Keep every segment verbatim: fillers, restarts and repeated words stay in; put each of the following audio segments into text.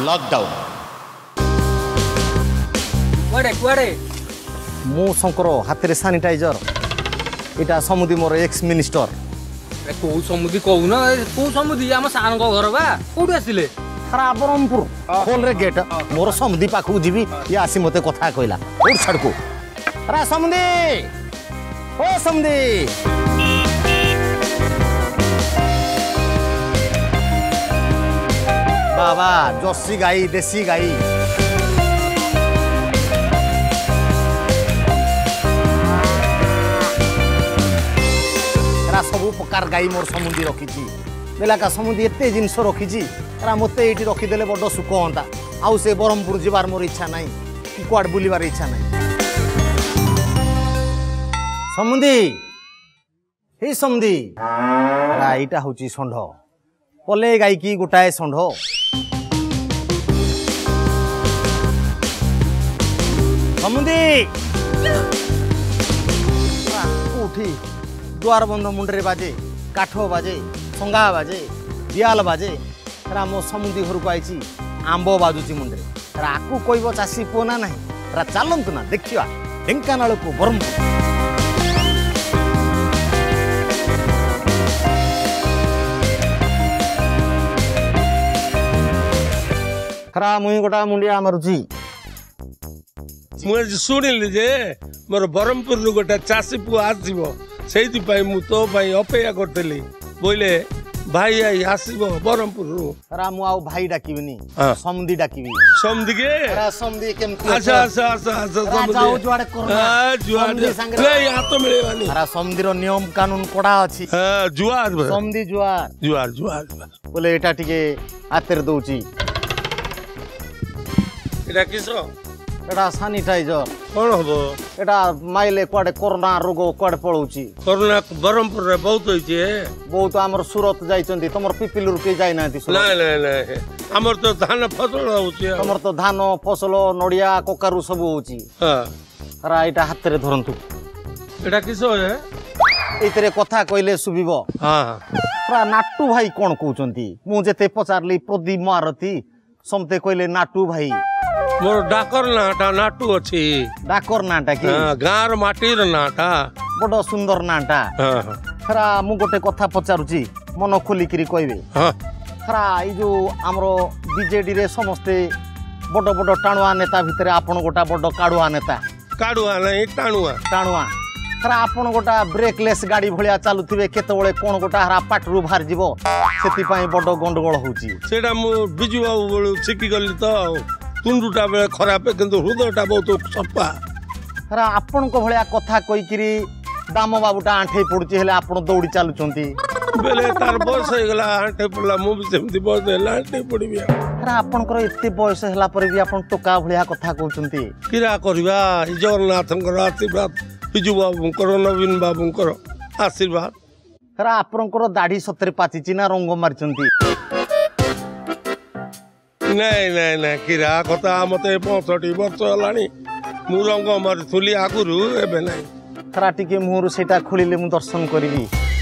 Lockdown कुआडे कुआडे मु शंकर हाथ में सानिटाइजर इटा समुदी मोर एक्स मिनिस्टर कौ समुदी कहून कौ समुदी आम सान घर बा कौट आसिले खरा ब्रह्मपुर खोल रे गेट मोर समुदी पाखु जीवी ये आसी मते कथा कहला उठ छड़को अरे समुदी ओ समुदी बाबा जर्सी गाई देसी गाई सबू प्रकार गाई मोर समुदी रखी बेलाका समुदी एत जिनस रखी मत ये रखीदे बड़ सुख हाँ आउ से ब्रह्मपुर जीवार मोर इच्छा ना कि कुआड बुलवार इच्छा ना समुदी हे समुदी यहाँ हूँ षंढ पले गाई की गोटाए षंढ समुदी उठी दुआर बंध मुंडे बाजे काठ बाजे संगा बाजे दियाल बाजे मो समुदी घर को आई आंब बाजुची मुंडे आकू कह चाषी पुओ ना ना चलतु ना देखा ढेंकानाल को ब्रह्मपुर खरा मुई गोटा मुंडिया मारुची मुझे शुणिली जे मोर ब्रह्मपुर गोटे चाषी पुओ आसो से तो अपेक्षा करी बोले भाई आई आसो ब्रह्मपुर रा मु आउ भाई डाकिबिनी समदी डाकिबी समदी के रा समदी केमती अच्छा अच्छा अच्छा अच्छा समदी जाऊ जुआडे करना हां जुआड ले या तो मिलेवानी रा समदीर नियम कानून कोडा अछि हां जुआड समदी जुआड जुआड जुआड बोले एटा टिके हातेर दउची एटा किसो एटा सैनिटाइजर कौन हम एटा माइले कुआडे कोरोना रोग कुआडे पळौची कोरोना ब्रह्मपुर रे बहुत होइछे बहुत हमर सूरत जाइचंती तमर पिपिलुर के जाय नाती ना ना ना हमर तो धान फसल होउछे तमर तो धान फसल नडिया कोकारू सब होउची हां रा एटा हातरे धरंतु एटा किसो है एतरे कथा कइले सुबिबो हां प्रा नाटू भाई कोन कहउचंती मु जेते पचारली प्रदीप मारती समते कइले नाटू भाई मोर डाकर नाटा नाटू अछि डाकर नाटा की हां गार माटीर नाटा बड़ सुंदर नाटा हां खरा मु गोटे कथा पचारुची मन खोली करी कहबे हां खरा ई जो हमरो बीजेडी रे समस्ते बड़ बड़ टाणुआ नेता भितरे आपन गोटा बड़ काडुआ नेता काडुआ नहीं टाणुआ टाणुआ खरा आपन गोटा ब्रेकलेस गाड़ी भलिया चालुथिबे केतबळे कोन गोटा हरा पाटरू बाहर जीवो सेति पई बड़ गंडगोल होउची सेडा मु बिजु बाबू बोलू सिकी गली तो तुंडुटा बेले खराब किंतु हृदयटा बहुत सफा हरा आपन को भलिया कथा कहि किरी दाम बाबूटा आंठे पडुची हेले आपन दौड़ी चालुचंती बेले तार बयस हो गला आंठे पडला मु भी सेमती बयस हेला आंठे पडिबी हरा आपन को एते बयस हेला पर भी आपन टोका भलिया कथा कहउचंती किरा करबा जगन्नाथंकर आशीर्वाद बिजु बाबूंकर नवीन बाबूंकर आशीर्वाद हरा आपन को दाढ़ी सतरे पाचिची ना रंग मारचंती नहीं नहीं नहीं किरा कथा मत पैंसठ वर्ष है मु रंग मारी आगुरी एवं नहीं खरा टिके मुहर सेटा खोलिले मु दर्शन करिवी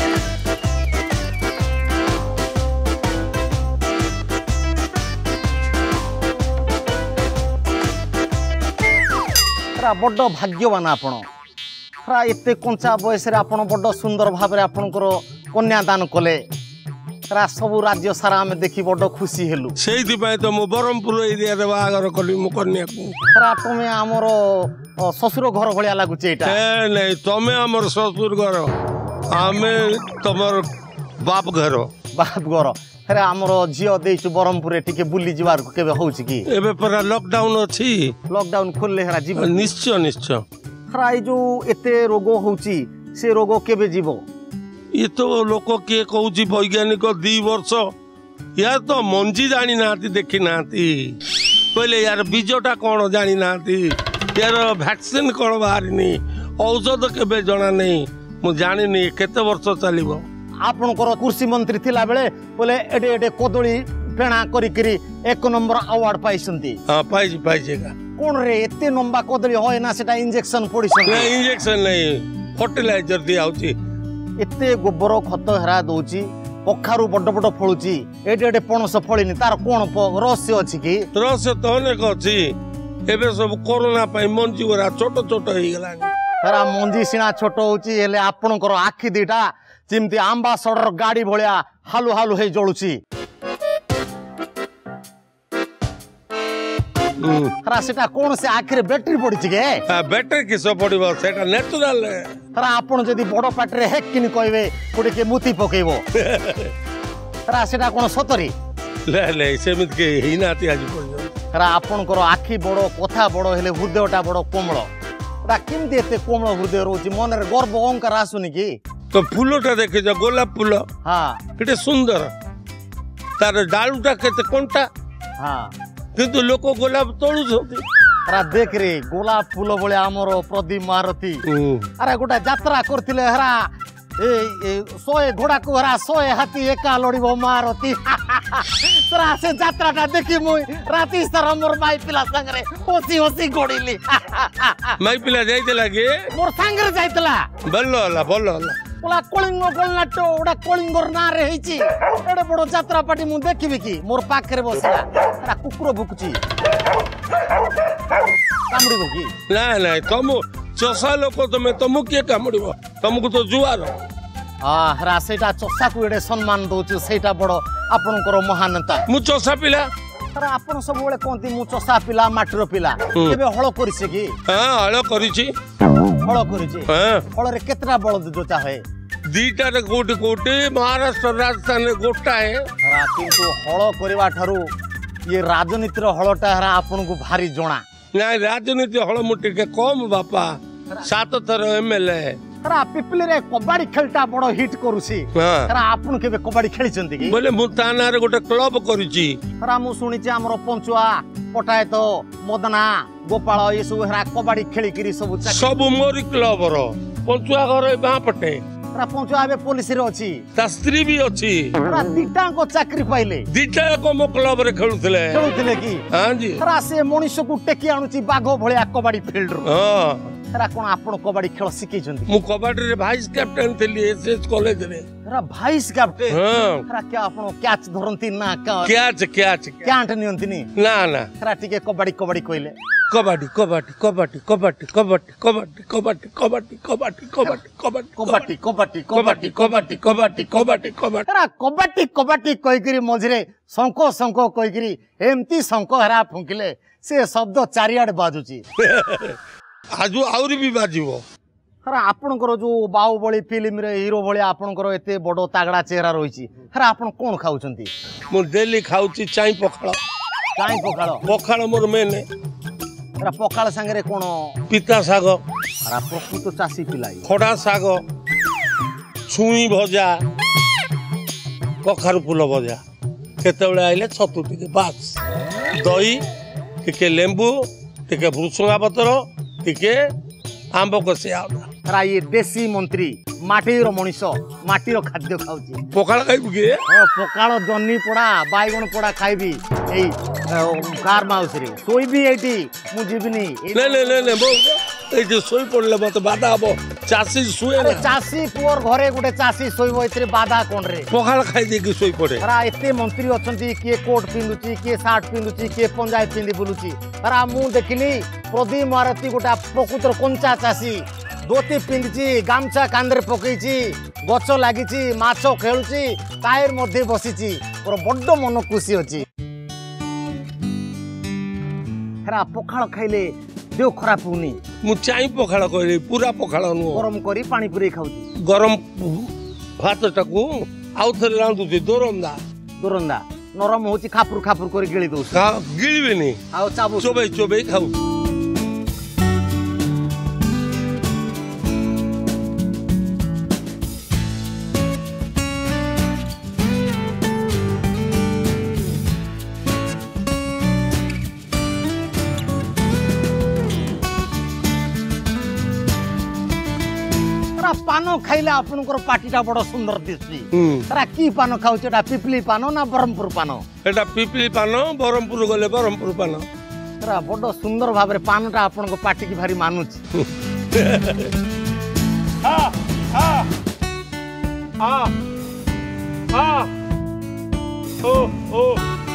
खरा बड़ भाग्यवान आपण खरा एते कंचा बयस रे आपण बड़ सुंदर भाव रे आपनकर कन्यादान कले सब राज्य सारा आम देखी बड़ खुशी हेलु से तो मु ब्रह्मपुर एरिया रे बागर कली मु कन्या को खरा तुमे हमर ससुर घर भलिया लागुचे एटा ए नहीं तमे हमर ससुर घर आमे तमर बाप घर बाप घर खरे हमर जियो देइछु ब्रह्मपुर टिके बुली जीवार केबे होउची की एबे पर लॉकडाउन अछि लॉकडाउन खोलले हरा जीव निश्चय निश्चय खरा ई जो एते रोग होउची से रोग केबे जीवो ये तो लोक किए कहूँ वैज्ञानिक दी वर्ष यार तो मंजी जानी ना देखी ना कहले यार बीजटा कौन जानी ना यार वैक्सीन कौन बाहरी औषध केबे जना नहीं मु जानी केते वर्ष चलो आपनकर कृषि मंत्री थिला बेले बोले एडे एडे कदली फेणा करी करी एक नंबर अवार्ड पाइसंती हां पाइछि पाइछि का कोन रे एते लंबा कदली होय ना सेटा इंजेक्शन पडिसंती ना इंजेक्शन नहीं फर्टिलाइजर दिया होची एते गोबर खत हेरा दउची कखारू बड़ बड़ फलुची एटे एटे पणस फलिनी तार कोन रहस्य अछि कि रहस्य तो अनेक अछि एबे सब कोरोना पाई मंजी गुरा छोट छोट हो गलानी तारा मंजी सिना छोट होची हेले आपणकर आखि दिटा जेमती आंबा सडर गाड़ी भलिया हालु हालु हे जळुची तारा सेटा कोन से आखिर बैटरी पड़ी गे बैटरी किस पड़ो सेटा नेचुरल तारा आपण जदी बड़ पाटरे हेक किनी कहबे कोडी के मुती पकेबो तारा सेटा कोन सतरी ले ले सेमित के हिनाती आज पड़ो तारा आपणकर आखि बड़ कथा बड़ हेले हृदयटा बड़ कोमल तारा किमती एते कोमल हृदय रोची मनरे गर्व अहंकार आसुनी की तो फूलटा देखे जा गोलाप फूल हां केते सुंदर तार डालुटा केते कोनटा हां किंतु लोक गोलाप तोड़ू हरा देख रे गोलाप फूल बळे आमर प्रदीप महारथी अरे गोटा यात्रा करथिले हरा ए सोए घोड़ा को हरा सोए हाथी एका लड़िबो महारथी तोरा से यात्राटा देखि मुई राती सारा मोर माई पिला संगरे होसी होसी गोड़ीली माई पिला जाइतला के मोर संगरे जाइतला बल्लो हला बल्लो हला ओला कलिंग गलनाट ओडा कलिंगर ना रे हेची एडे बडो यात्रा पार्टी मु देखिबि की मोर पाखरे बसला एडा कुकुर भुकुची कामड़िबो की ना ना तुम चसा लोक तुम तुम के कामड़िबो तुमको तो जुआर आ हरा सेटा चसा को एडे सम्मान दोछु सेटा बडो आपनकर महानता मु चसा पिला अरे आपन सब बेले कोंती मु चसा पिला माटीर पिला केबे हळ करिसे की हां हळ करिछि हळ करिछि हां हळ रे केतरा बळद जोता है दीटा रे कोटी कोटी महाराष्ट्र राजस्थान रे गोटा है हरा किंतु हळ करबा थारु ये राजनीतिर हळटा हरा आपन को भारी जणा ना राजनीति हळ मुटी के कम बापा सात थर एमएलए हरा पिपली रे कबड्डी खेलटा बडो हिट करूसी हरा आपन केबे कबड्डी खेलिचंती की बोले मु ताना रे गोटे क्लब करिछि हरा मु सुनिछि हमरो पंचुआ पटायत मदना गोपाल ये सब हरा कबड्डी खेली किरी सब सब मोरी क्लब रो पंचुआ घर बा पटे हरा पंचुआ बे पुलिस रे अछि ता स्त्री भी अछि हरा दीटा को चाकरी पाइले दीटा को मो क्लब रे खेलुथले खेलुथले की हां जी हरा से मनुष्य को टेकी आनुछि बाघो भलिया कबड्डी फील्ड रो हां हरा कोन आपण कबड्डी खेल सिखै छथि मु कबड्डी रे वाइस कैप्टन थली एसएस कॉलेज रे हरा वाइस कैप्टन हां हरा क्या आपण कैच धरंती ना का कैच कैच कैंट नियंतिनी ना ना हरा टिके कबड्डी कबड्डी कइले कबड्डी कबड्डी कबड्डी कबड्डी कबड्डी कबड्डी कबड्डी कबड्डी कबड्डी कबड्डी कबड्डी कबड्डी कबड्डी कबड्डी कबड्डी कबड्डी कबड्डी हरा कबड्डी कबड्डी कइकरी मझरे संको संको कइकरी एमती संको हरा फुंकिले से शब्द चारियाड बाजुची आजु आउरी भी बाजिबो हरा आपनकर जो बाहुबली फिल्म रे हीरो भली आपनकर एते बडो तागड़ा चेहरा रहिची हरा आपन कोन खाउचंती मु डेली खाउची चाई पखाळ चाई पखाळ पखाळ मोर मेने हरा पखाळ संगे कोन पिता साग हरा प्रकृत चासी पिलाई खडा साग छुई भजा कखारु फूल भजा केतेबेले आइले छतु टिके बास दही टिके लेंबू टिके भुसुंगा पत्र टिके आंब कसिया हरा ये देसी मंत्री माटीर मनीष माटीर खाद्य खाउची पखाळ खाइबु के हां पखाळ जन्नी पोड़ा बाइगण पोड़ा खाइबी एई कार माउस रे सोइबी एटी मु जीवनी ले ले ले ले बो ए जे सोई पड़ले मत बाधा हबो चासी सुए ना चासी पुअर घरे गुटे चासी सोइबो एतरे बाधा कोन रे पखाळ खाइ दे कि सोई पड़े हरा एते मंत्री अछंती के कोट पिंदुची के शर्ट पिंदुची के पंजाबी पिंदी बुलुची हरा मु देखिली प्रदीप महारथी गोटा प्रकृतर कंचा चासी धोती पिंदिची गामछा कांदरे पकईची गछ लागिची माछ खेलुची टायर मध्ये बसिची और बड्ड मन खुशी अछि हरा पखाळ खाइले देह खराब होनी मु चाई पखाळ कहले पूरा पखाळ नु गरम करी पानी पुरे खाउची गरम भात टाकू आउ थरे रांदुची दोरंदा दोरंदा नरम होची खापुर खापुर करी गिळी दउ का गिळबेनी आउ चाबू चोबई चोबई खाऊ पान खाइले आपनकर पार्टीटा बड़ सुंदर दिसबी तरा की पान खाउछ एटा पिपली पान ना बरहमपुर पान एटा पिपली पान बरहमपुर गले बरहमपुर पान तरा बड़ सुंदर भाबरे पानटा आपनको पार्टी की भारी मानुछ आ आ आ हाँ ओ ओ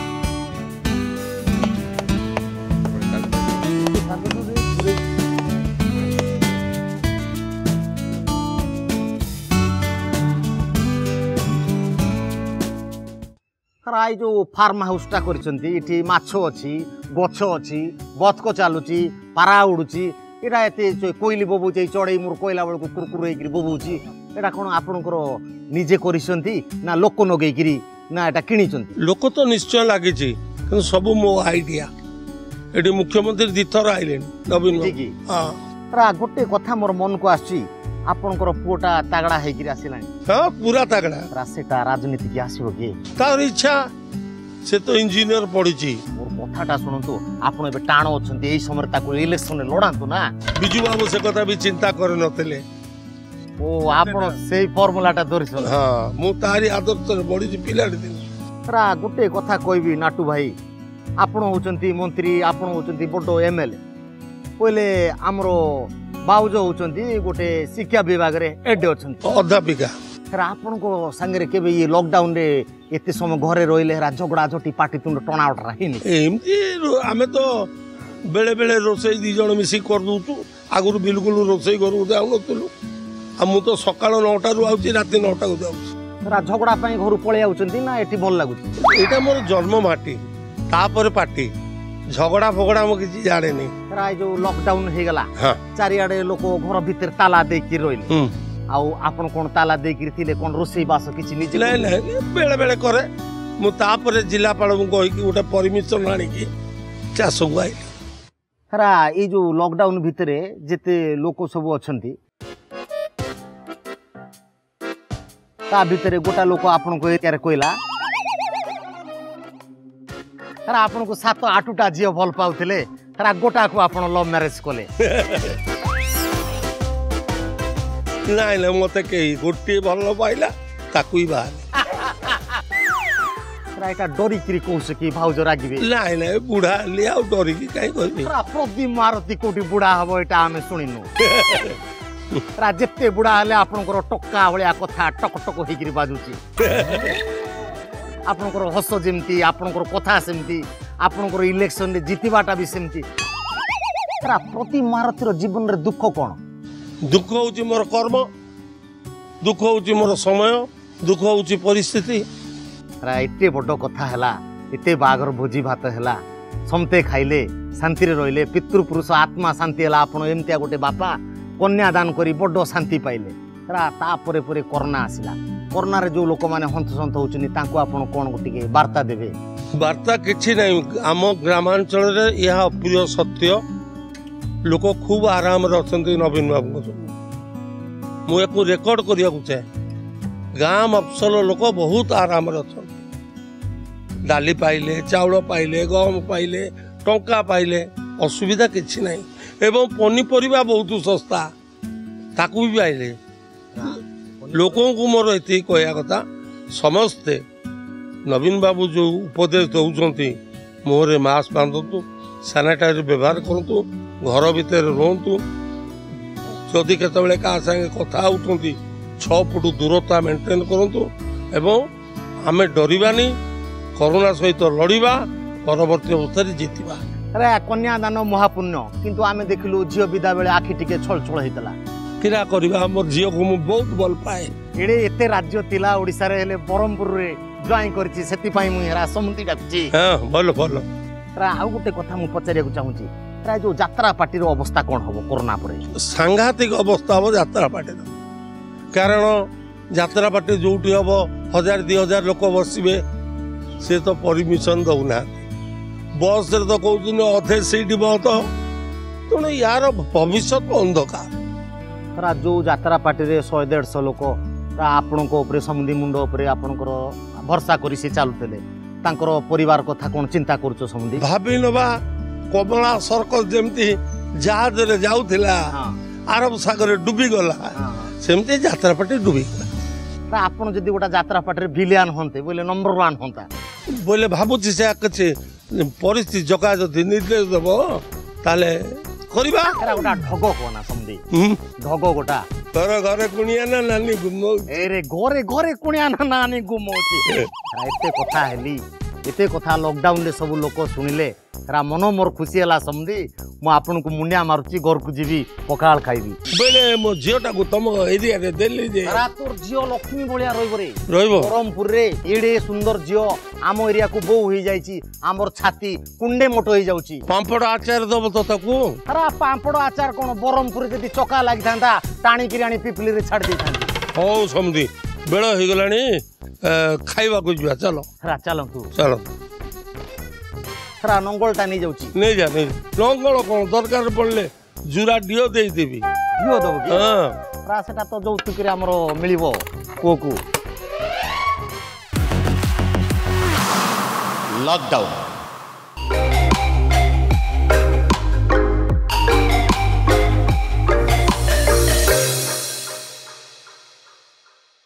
आई जो फार्म हाउसटा कर माछ अच्छी गछ अच्छी बतक चलुची पारा उड़ुची एटा एत कोईली बोबूचे चढ़ई मोर कोईला बेलू कुरकुर होकर बोबूची एटा कौन आपणकर निजे कर ना लोक नगेकरी ना एटा कि लोक तो निश्चय लगी सब मो आइडिया ये मुख्यमंत्री दिथर आइले नवीन हाँ गोटे कथा मोर मन को आसी आपणकर पुओटा तागड़ा होकर आसला हाँ पूरा तागड़ा सेटा राजनीति की आसो कि तार इच्छा से तो इंजीनियर पढ़ी मोर कथाटा शुणु आप टाण अच्छा यही समय इलेक्शन लड़ातु ना बिजू बाबू से कथा भी चिंता कर नथिले ओ आपण से फर्मुलाटा धरिसन हाँ मु तारी आदर्श बड़ी पिलाटी दिन रा गोटे कथा कहबी नाटू भाई आपण होचंती मंत्री आपण होचंती बड़ एमएलए पहले हमरो बाउज होचंती गोटे शिक्षा विभाग रे एड अछंती अध्यापिका फिर आपण को संगे केबे ये लॉकडाउन रे एते समय घरे रहिले रा झगड़ा झटी पाटी तुंड टणा उठरा हिनी एमती आमे तो बेले बेले रोसई दी जण मिसी कर दूतु आगुर बिल्कुल रोसई करू जाउनतलु आ मु तो सकाळ नौटा रु आउची राती नौटा को जाउची रा झगड़ा पई घर पळे आउचंती ना एठी भल लागुची एटा मोर जन्म माटी तापर पाटी झगड़ा फगड़ा मु किछि जाने नहीं रा जो लॉकडाउन हे गला हां चारियाडे लोक घर भीतर ताला दे कि रोइले आउ आपण कोन ताला दे कि थिले कोन रोसई बास किछि निजे नहीं नहीं बेले बेले करे मु तापर जिल्लापाल मु कहि कि उटा परमिशन आनी कि चास को आइ रा ई जो लॉकडाउन भितरे जेते लोक सब अछंती ता भितरे गोटा लोक आपण को एरिया रे कोइला तारा आपण को सात आठटा झियो भल पाउथिले तारा गोटा को आपण लव मैरिज कोले नहीं नहीं मते के गोटे भल पाइला ताकुई बाहर तारा एटा डरी किरी कोस की भाउज रागिबे नहीं नहीं बुढ़ा लिया डरी की काई कहबे तारा प्रदीप मारुति कोटी बुढ़ा हबो एटा हमें सुनिनु तारा जेते बुढ़ा हले आपण को टक्का भलिया कथा टक टक होइकिरी बाजुची आपणकर हस जमती आपणकर कथा सेमती आपणकर इलेक्शन रे जीतिबाटा भी सेमती तारा प्रति मारुतिर जीवन रे दुख कोन दुख होची मोर कर्म दुख होची मोर समय दुख होची परिस्थिति तारा एते बड़ कथा हला एते बागर भोजी भात हला समते खाइले शांति रे रहिले पितृपुरुष आत्मा शांति हला आपण एमतिया गोटे बापा कन्यादान करी बड़ शांति पाइले तारा ता परे परे कोरोना आसिला कोरोना रे जो लोक माने हंत सन्त होचनी तांको आपण कोन गोटिके वार्ता देबे वार्ता किछि नहीं आम ग्रामांचल रे यह अप्रिय सत्य लोक खूब आराम रे अछंती नवीन बाबू मु एको रेकॉर्ड करिया को चाहे गाम अफसल लोक बहुत आराम रे अछंती डाली पाइले चाउल पाइले गहम पाइले टंका पाइले असुविधा किछि नहीं एवं पनीपरिबा बहुत सस्ता ताकू भी पाइले लोकों को मोर ये कहया कथा समस्ते नवीन बाबू जो उपदेश दौरान मुहरे मास्क बांधतु सानिटाइजर व्यवहार करूँ घर भितर रुहतु जदि केतबेले का संगे कथा होती छह फुट दूरता मेंटेन करूँ एवं आमे डरबानी कोरोना सहित लड़िबा परवर्ती अवस्था जीतवा अरे कन्यादान महापुण्य किंतु आमे देखलु झियो विदा बेले आखि टिके छल छल हेतला किरा करबा हमर झियो को मु बहुत भल पाए एडे एते राज्य तिला ओडिसा रे हेले बरमपुर रे जॉइन करछि सेति पई मु हेरा समुति डाकछि हां भल भल रा आ गुटे कथा मु पचारिया को चाहूछि रा जो यात्रा पार्टी रो अवस्था कोन हबो कोरोना परे सांघातिक अवस्था हबो यात्रा पार्टी रो कारण यात्रा पार्टी जोटी हबो हजार दो हज़ार लोक बसिबे से तो परमिशन दउना बस रे तो कहउछन अधे सीट बहुत तण यार भविष्य अंधकार रा जो यात्रा पार्टी रे सौ डेढ़ सौ लोक आपण समुदी मुंड आपणकर भरसा कर चलुते परिवार कथा कौन चिंता कर समुदी भाभी नवा कमला सर्कस जमती जहाज रे जाउथिला अरब सागर डूबी गला सेमती यात्रा पार्टी डूबी गला आपण जदि गोटा यात्रा पार्टी विलियन होते बोले नंबर वन होता बोले भाबुची से किसी परिस्थिति जका जदि निर्देश देव ताले करबा गोटा ढग कहना समुदी ढग गोटा ତୋର ଘରେ କୁଣିଆ ନା ନାନୀ ଘୁମଉଛି? ଏରେ ଘରେ ଘରେ କୁଣିଆ ନା ନାନୀ ଘୁମଉଛି। ଏତେ କଥା ହେଲି ଏତେ କଥା ଲକଡାଉନ ରେ ସବୁ ଲୋକ ଶୁଣିଲେ रा मन मोर खुशी है समझी मु आपन को मुंडिया मारुची घर को जीवी पखाल खाइबी बेले मो झियोटा को तुम एरिया रे देली जे रा तोर झियो लक्ष्मी भलिया रहिबो रे रहिबो ब्रह्मपुर रे एडे सुंदर झियो आम एरिया को बो होई जाईची आमर छाती कुंडे मोटो होई जाउची पांपड़ आचार दब तो ताकू रा पांपड़ आचार कोन ब्रह्मपुर जदी चका लागि थांदा टाणी किराणी पिपली रे छाड़ दी थांदी हो समझी बेळ होई गलानी खाइबा को जिया चलो रा चलो तू चलो रा नंगलटा नहीं जाउची नहीं जा नहीं नंगल कोन दरकार पड़ले जुरा डियो देई देबी डियो दबो की हां रा सेटा तो जौतुक रे हमरो मिलिबो को को लॉकडाउन